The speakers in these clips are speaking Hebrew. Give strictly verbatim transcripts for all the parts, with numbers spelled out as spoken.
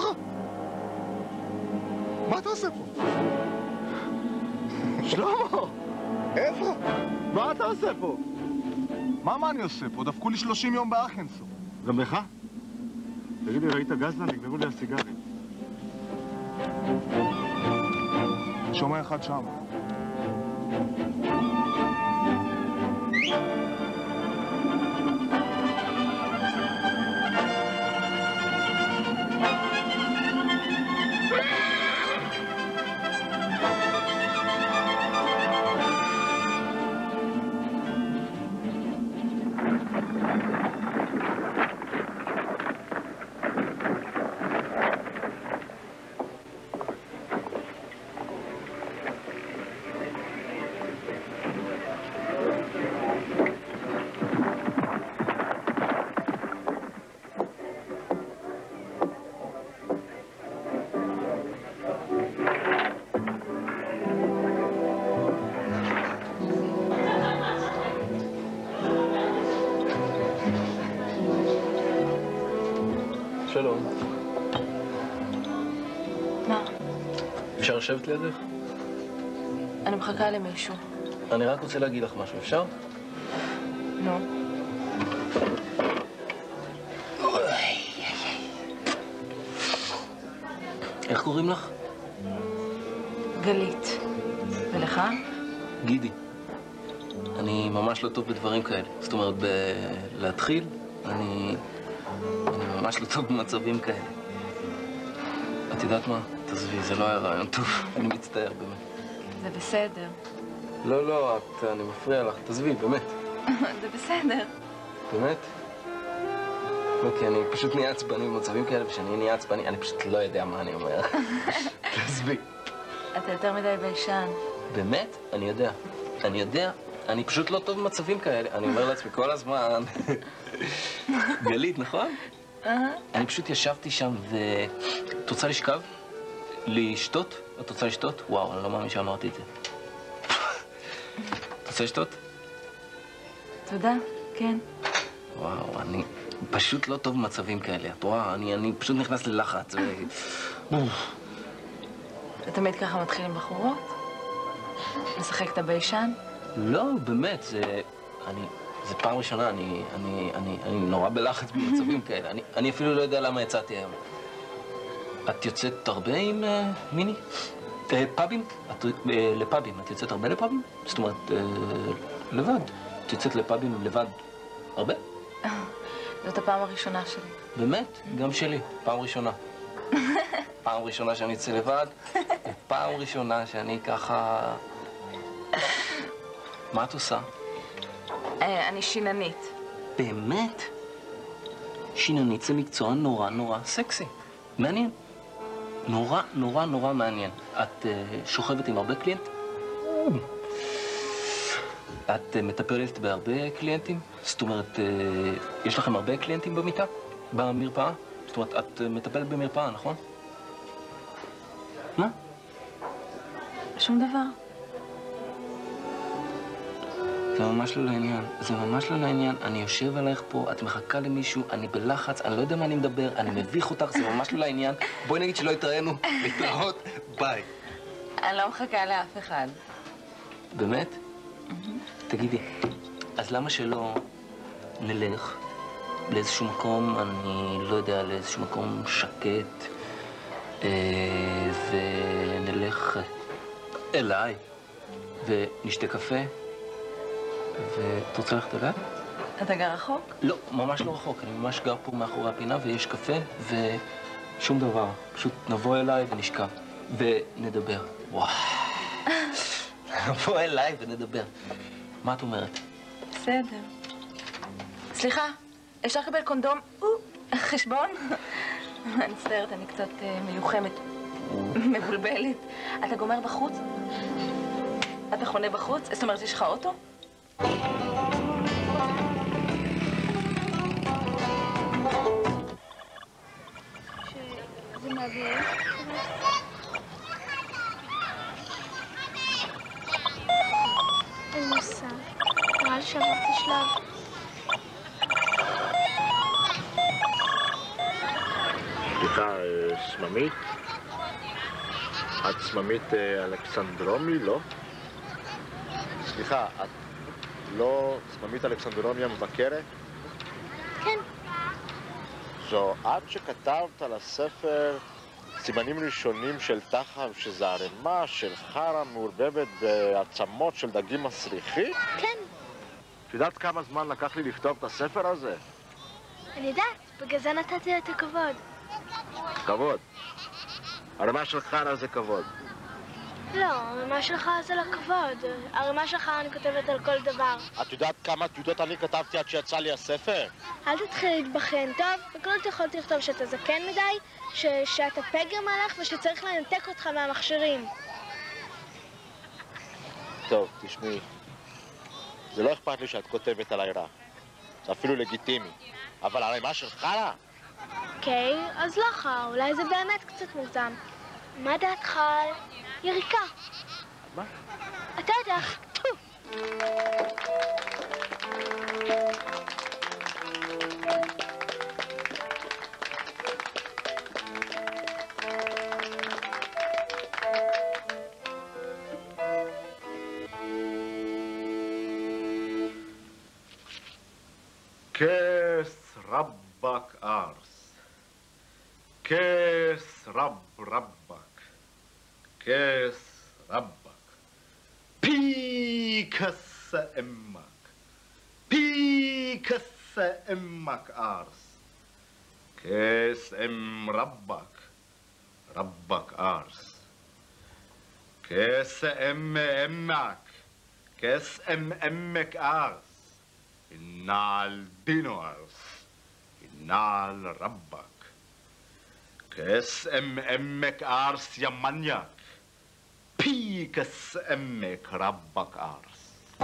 לך? מה אתה עושה פה? שלמה! איפה? מה אתה עושה פה? מה מה אני עושה פה? דפקו לי שלושים יום בארקנסו. גם לך? תגיד לי, ראית גזלן? נגמרו לי הסיגרים. שומע אחד שם. שלום. מה? אפשר לשבת לידך? אני מחכה למישהו. אני רק רוצה להגיד לך משהו, אפשר? נו. איך קוראים לך? גלית. ולך? גידי. אני ממש לא טוב בדברים כאלה. זאת אומרת, בלהתחיל, אני... אני ממש לא טוב במצבים כאלה. את יודעת מה? תעזבי, זה לא היה רעיון טוב. אני מצטער, באמת. זה בסדר. לא, לא, את... אני מפריע לך. תעזבי, באמת. זה בסדר. באמת? לא, כי אני פשוט נהיה עצבני במצבים כאלה, וכשאני נהיה עצבני, אני פשוט לא יודע מה אני אומר. תעזבי. אתה יותר מדי ביישן. באמת? אני יודע. אני יודע. אני פשוט לא טוב במצבים כאלה. אני אומר לעצמי כל הזמן... גלית, נכון? אני פשוט ישבתי שם ו... את רוצה לשכב? לשתות? את רוצה לשתות? וואו, אני לא מאמין שאמרתי את זה. את רוצה לשתות? תודה, כן. וואו, אני פשוט לא טוב במצבים כאלה. את רואה, אני, אני פשוט נכנס ללחץ ו... אתה תמיד ככה מתחיל עם בחורות? משחק את הביישן? לא, באמת, זה... אני... זה פעם ראשונה, אני, אני, אני, אני נורא בלחץ במצבים כאלה. אני, אני אפילו לא יודע למה יצאתי היום. את יוצאת הרבה עם uh, מיני? Uh, פאבים? את, uh, לפאבים. את יוצאת הרבה לפאבים? זאת אומרת, uh, לבד. את יוצאת לפאבים לבד הרבה? זאת הפעם הראשונה שלי. באמת? גם שלי. פעם ראשונה. פעם ראשונה שאני יוצא לבד, ופעם ראשונה שאני ככה... מה את עושה? אני שיננית. באמת? שיננית זה מקצוע נורא נורא סקסי. מעניין. נורא נורא נורא מעניין. את uh, שוכבת עם הרבה קליינט? את uh, מטפלת בהרבה קליינטים? זאת אומרת, uh, יש לכם הרבה קליינטים במיטה? במרפאה? זאת אומרת, את uh, מטפלת במרפאה, נכון? מה? שום דבר. זה ממש לא לעניין, זה ממש לא לעניין. אני יושב עלייך פה, את מחכה למישהו, אני בלחץ, אני לא יודע מה אני מדבר, אני מביך אותך, זה ממש לא לעניין. בואי נגיד שלא התראינו, להתראות, ביי. אני לא מחכה לאף אחד. באמת? תגידי, אז למה שלא נלך לאיזשהו מקום, אני לא יודע, לאיזשהו מקום שקט, ונלך אליי, ונשתה קפה? ואת רוצה ללכת אליי? אתה גר רחוק? לא, ממש לא רחוק. אני ממש גר פה מאחורי הפינה, ויש קפה, ושום דבר. פשוט נבוא אליי ונשכב, ונדבר. וואו. נבוא אליי ונדבר. מה את אומרת? בסדר. סליחה, אפשר לקבל קונדום? חשבון? אני מצטערת, אני קצת מיוחמת, מבולבלת. אתה גומר בחוץ? אתה חונה בחוץ? זאת אומרת, יש לך אוטו? שזה מעביר. אין מושג. נראה לי שעברתי שלב. סליחה, שממית? את שממית אלכסנדרומי, לא? סליחה, את לא שממית אלכסנדרומי המבקרת? כן. זו את שכתבת על הספר סימנים ראשונים של תחב, שזה ערימה של חרא מעורבבת בעצמות של דגים מסריחים? כן. את יודעת כמה זמן לקח לי לכתוב את הספר הזה? אני יודעת, בגלל זה נתתי את הכבוד. כבוד. ערימה של חרא זה כבוד. לא, הרמה שלך זה לא כבוד. הרמה שלך אני כותבת על כל דבר. את יודעת כמה תיעודות אני כתבתי עד שיצא לי הספר? אל תתחיל להתבחן, טוב? בקלות יכולתי לכתוב שאתה זקן מדי, ש... שאתה פגר מהלך ושצריך לנתק אותך מהמכשירים. טוב, תשמעי. זה לא אכפת לי שאת כותבת עליי רע. זה אפילו לגיטימי. אבל ערימה של חרא? אוקיי, אז לך, אולי זה באמת קצת מוגזם. מה דעתך על יריקה? מה? אתה יודע. כס רבק ארס, כס רב רבק, כס רבק, פי כס אמק, פי כס אמק ארס, כס אם רבק, רבק ארס, כס אם אמק, כס אם אמק ארס, Innal dinoars, innal rabbak, kes em emmek ars yamanyak, pi kes emmek rabbak ars.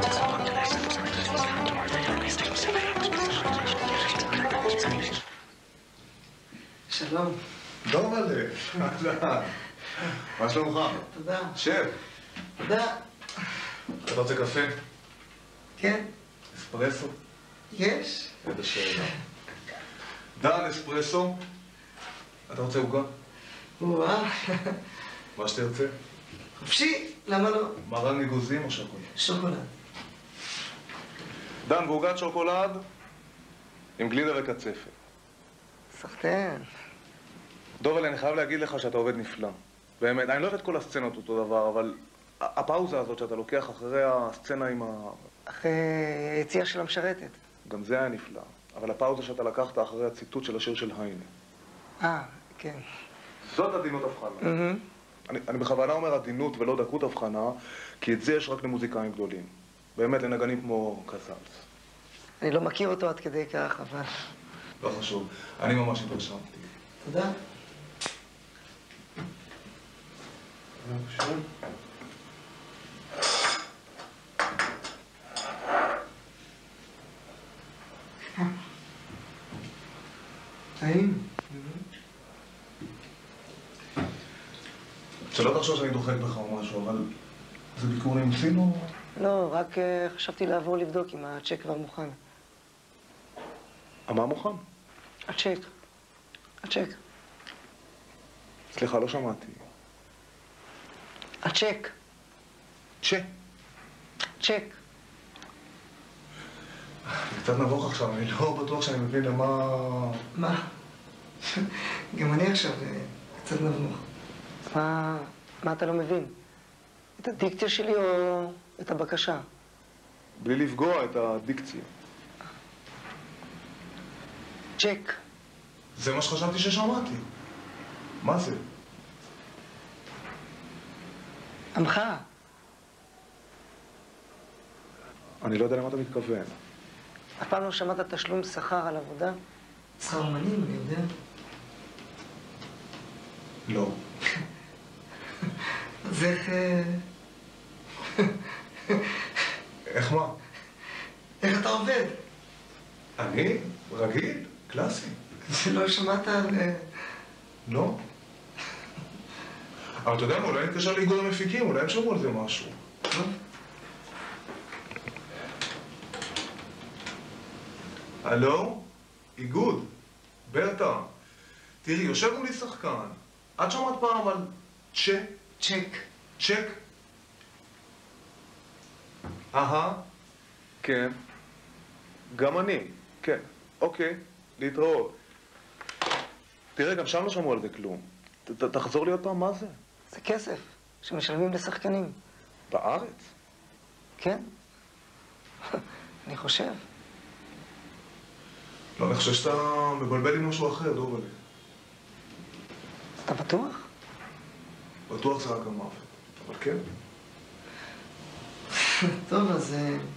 שלום. דומלה, מה שלומך? תודה. שב. תודה. אתה רוצה קפה? כן? אספרסו? יש. איזה שאלה. דן, אספרסו? אתה רוצה עוגה? וואה. מה שתרצה. חופשי, למה לא? מרן מגוזים או שוקולד? שוקולד. דן, בעוגת שוקולד עם גלידה וקצפת. סחטיין. דובל, אני חייב להגיד לך שאתה עובד נפלא. באמת, אני לא אוהב את כל הסצנות אותו דבר, אבל הפאוזה הזאת שאתה לוקח אחרי הסצנה עם ה... אחרי היציאה של המשרתת. גם זה היה נפלא. אבל הפאוזה שאתה לקחת אחרי הציטוט של השיר של היינה. אה, כן. זאת עדינות הבחנה. Mm-hmm. אני, אני בכוונה אומר עדינות ולא דקות הבחנה, כי את זה יש רק למוזיקאים גדולים. באמת, לנגנים כמו קזלס. אני לא מכיר אותו עד כדי כך, אבל... לא חשוב. אני ממש התרשמתי. תודה. בבקשה. טעים. שלא תחשוב שאני דוחק בך או משהו, אבל זה ביקור נמצאים או... לא, רק uh, חשבתי לעבור לבדוק אם הצ'ק כבר מוכן. מה מוכן? הצ'ק. הצ'ק. סליחה, לא שמעתי. הצ'ק. צ'ק. צ'ק. אני קצת נבוך עכשיו, אני לא בטוח שאני מבין למה... מה? גם אני עכשיו קצת נבוך. מה... מה אתה לא מבין? את הדיקציה שלי או את הבקשה? בלי לפגוע את הדיקציה. צ'ק. זה מה שחשבתי ששמעתי. מה זה? עמך. אני לא יודע למה אתה מתכוון. אף פעם לא שמעת תשלום שכר על עבודה? שכר אמנים, אני יודע. לא. אז איך... איך מה? איך אתה עובד? אני? רגיל? קלאסי. לא שמעת על... לא. אבל אתה יודע מה, אולי נתקשר לאיגוד המפיקים, אולי הם שמעו על זה משהו. הלו? איגוד? ברטה. תראי, יושב מולי שחקן. את שמעת פעם על צ'ק? צ'ק. צ'ק? אהה, כן. גם אני, כן. אוקיי, להתראות. תראה, גם שם לא שמעו על זה כלום. ת, תחזור לי עוד פעם, מה זה? זה כסף שמשלמים לשחקנים. בארץ? כן. אני חושב. לא, אני חושב שאתה מבלבל עם משהו אחר, דובלי. אתה בטוח? בטוח זה רק המוות, אבל כן. טוב, אז...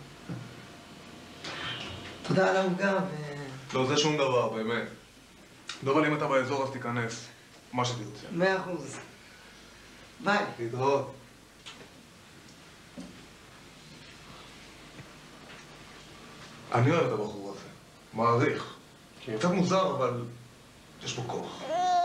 תודה על העוגה ו... לא, זה שום דבר, באמת. דובל, אם אתה באזור אז תיכנס. מה שתרצה. מאה אחוז. ביי. להתראות. אני אוהב את הבחור הזה. מעריך. קצת מוזר, אבל יש בו כוח.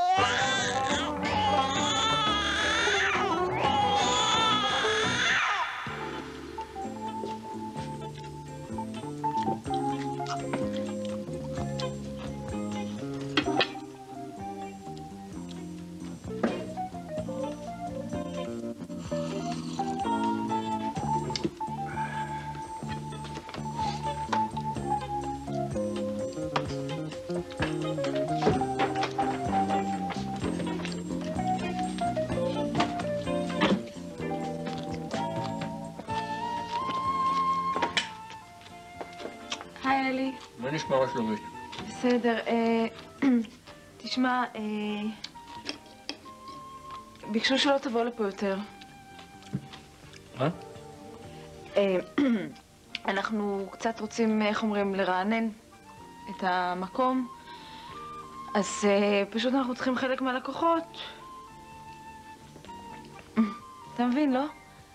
היי, אלי. מה נשמע מה שלומית? בסדר, אה... תשמע, אה... ביקשו שלא תבוא לפה יותר. מה? אה... אנחנו קצת רוצים, איך אומרים, לרענן את המקום. אז אה... פשוט אנחנו צריכים חלק מהלקוחות. אתה מבין, לא?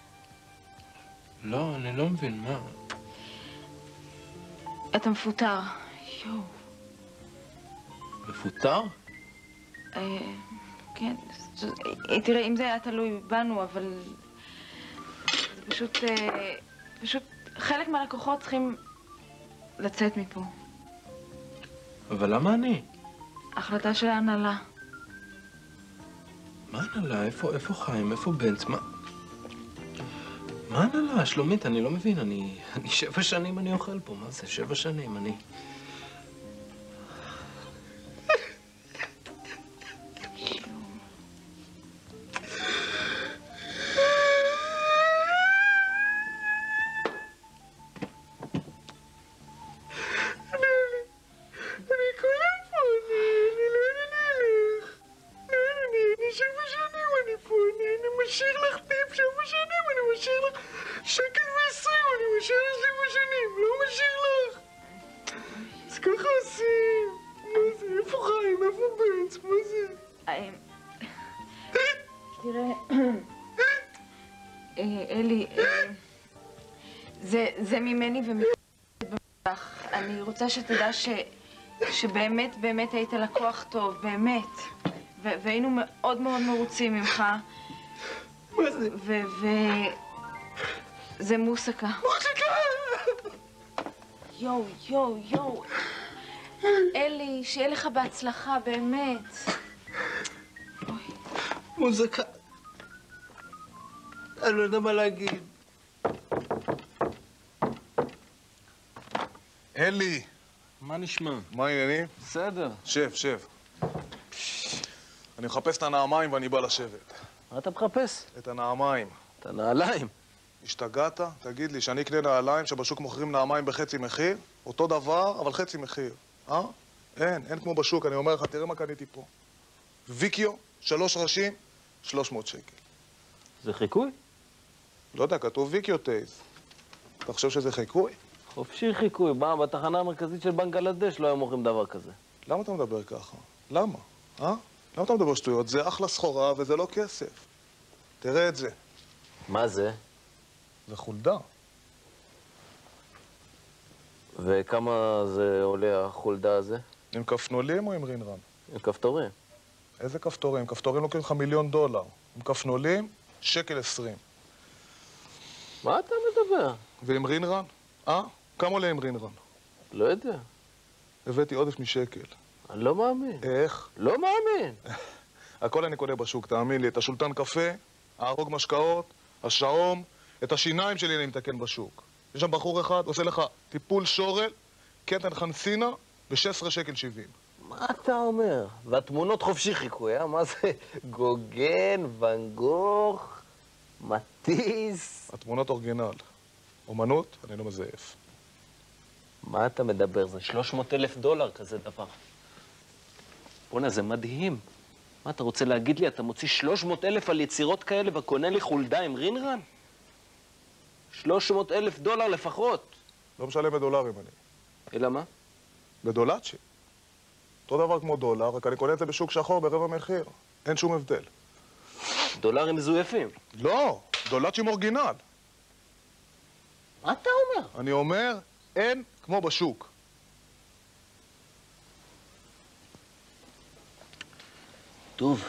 לא, אני לא מבין, מה? אתה מפוטר. יואו. מפוטר? אה... כן. תראה, אם זה היה תלוי בנו, אבל... זה פשוט... אה... פשוט... חלק מהלקוחות צריכים לצאת מפה. אבל למה אני? החלטה של ההנהלה. מה הנהלה? איפה, איפה חיים? איפה בנץ? מה? מה הנהלה? שלומית, אני לא מבין. אני... אני שבע שנים אני אוכל פה. מה זה? שבע שנים, אני... אלי, זה, זה ממני ומך. אני רוצה שתדע ש, שבאמת, באמת היית לקוח טוב, באמת. ו, והיינו מאוד מאוד מרוצים ממך. מה זה? ו... ו... זה מוסיקה. מוסיקה! יואו, יואו, יואו. אלי, שיהיה לך בהצלחה, באמת. מוזיקה. אני לא יודע מה להגיד. אלי! מה נשמע? מה העניינים? בסדר. שב, שב. אני מחפש את הנעמיים ואני בא לשבת. מה אתה מחפש? את הנעמיים. את הנעליים. השתגעת? תגיד לי, שאני אקנה נעליים שבשוק מוכרים נעמיים בחצי מחיר? אותו דבר, אבל חצי מחיר. אה? אין, אין כמו בשוק, אני אומר לך, תראה מה קניתי פה. ויקיו, שלוש ראשים, שלוש מאות שקל. זה חיקוי? לא יודע, כתוב ויקיו טייז. אתה חושב שזה חיקוי? חופשי חיקוי. מה, בתחנה המרכזית של בנגלדש לא היו מוכרים דבר כזה. למה אתה מדבר ככה? למה? אה? למה אתה מדבר שטויות? זה אחלה סחורה וזה לא כסף. תראה את זה. מה זה? זה חולדה. וכמה זה עולה החולדה הזה? עם כפנולים או עם רינרן? עם כפתורים. איזה כפתורים? כפתורים לוקחים לך מיליון דולר. עם כפנולים, שקל עשרים. מה אתה מדבר? ועם רינרן? אה? כמה עולה עם רינרן? לא יודע. הבאתי עודף משקל. אני לא מאמין. איך? לא מאמין. הכל אני קונה בשוק, תאמין לי. את השולטן קפה, הארוג משקאות, השעום, את השיניים שלי אני מתקן בשוק. יש שם בחור אחד, עושה לך טיפול שורל, קטן חנסינה, ב-שש עשרה שקל שבעים. מה אתה אומר? והתמונות חופשי חיקוי, אה? מה זה? גוגן, ואן גוך, מטיס. התמונות אורגינל. אומנות, אני לא מזייף. מה אתה מדבר? זה שלוש מאות אלף דולר כזה דבר. בוא'נה, זה מדהים. מה אתה רוצה להגיד לי? אתה מוציא שלוש מאות אלף על יצירות כאלה וקונה לי חולדה עם רינרן? שלוש מאות אלף דולר לפחות. לא משלם בדולרים אני. אלא מה? בדולצ'י. אותו דבר כמו דולר, רק אני קונה את זה בשוק שחור ברבע מחיר. אין שום הבדל. דולרים מזויפים. לא, דולצ'ים אורגינל. מה אתה אומר? אני אומר, אין כמו בשוק. טוב,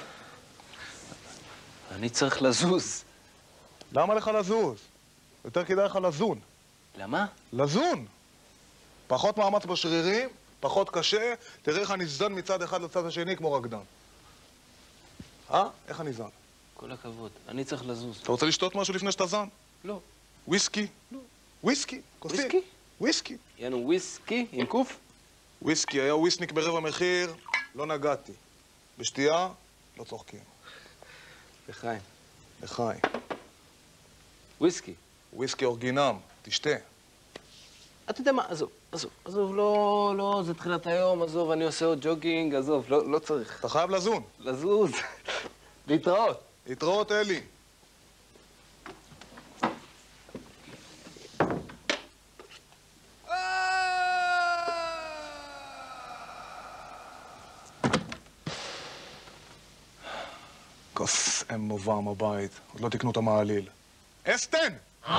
אני צריך לזוז. למה לך לזוז? יותר כדאי לך לזון. למה? לזון. פחות מאמץ בשרירים, פחות קשה, תראה איך אני זן מצד אחד לצד השני כמו רקדן. אה? איך אני זן? כל הכבוד, אני צריך לזוז. אתה רוצה לשתות משהו לפני שאתה זן? לא. וויסקי? לא. וויסקי? כוסית? וויסקי? וויסקי. יענו וויסקי עם קוף? וויסקי, היה וויסניק ברבע מחיר, לא נגעתי. בשתייה, לא צוחקים. לחיים. לחיים. וויסקי. וויסקי אורגינם, תשתה. אתה יודע מה, עזוב, עזוב, עזוב, לא, לא, זה תחילת היום, עזוב, אני עושה עוד ג'וגינג, עזוב, לא, לא צריך. אתה חייב לזון. לזוז. להתראות. להתראות, אלי. כוס אם מובם הבית, עוד לא תקנו את המעליל. אסטן!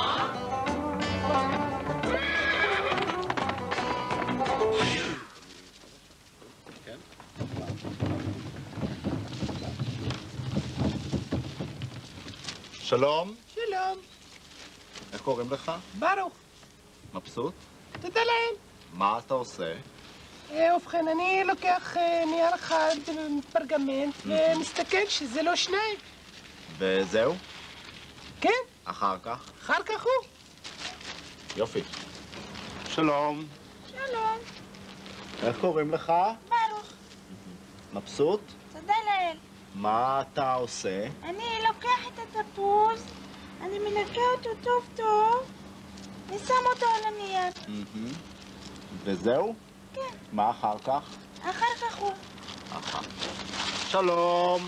שלום, שלום, איך קוראים לך? ברוך, מבסוט? תודה להם. מה אתה עושה? אה, ובכן, אני לוקח אה, נייר אחד, פרגמנט, ומסתכל שזה לא שניים. וזהו? כן, אחר כך? אחר כך הוא. יופי. שלום, שלום, איך קוראים לך? ברוך, מבסוט? תודה לאל. מה אתה עושה? אני לוקח את התפוז, אני מנקה אותו טוב טוב, ושם אותו על הנייר. מהמם. וזהו? כן. מה אחר כך? אחר כך הוא. אחר. שלום.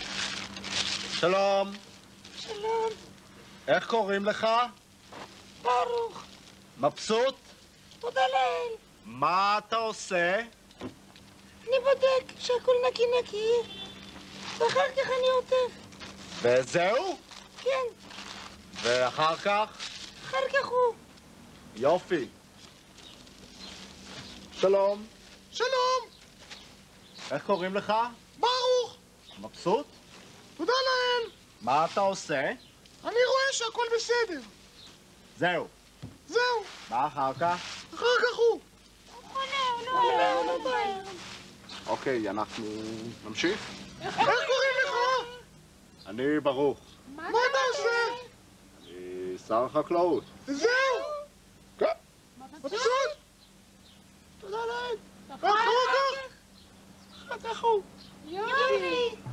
שלום. שלום, איך קוראים לך? ברוך, מבסוט? תודה לאל. מה אתה עושה? אני בודק שהכל נקי נקי, ואחר כך אני עוטף. וזהו? כן, ואחר כך? אחר כך הוא. יופי. שלום. שלום! איך קוראים לך? ברוך! מבסוט? תודה לאל! מה אתה עושה? אני רואה שהכל בסדר. זהו. זהו, מה אחר כך? אחר כך הוא. הוא חולה, הוא לא עולה, הוא לא בוער. אוקיי, אנחנו נמשיך? איך קוראים לך? אני ברוך. מה אתה עושה? אני שר החקלאות. זהו! כן. מבסוט? תודה להם. ואחר כך? אחר כך הוא. יופי.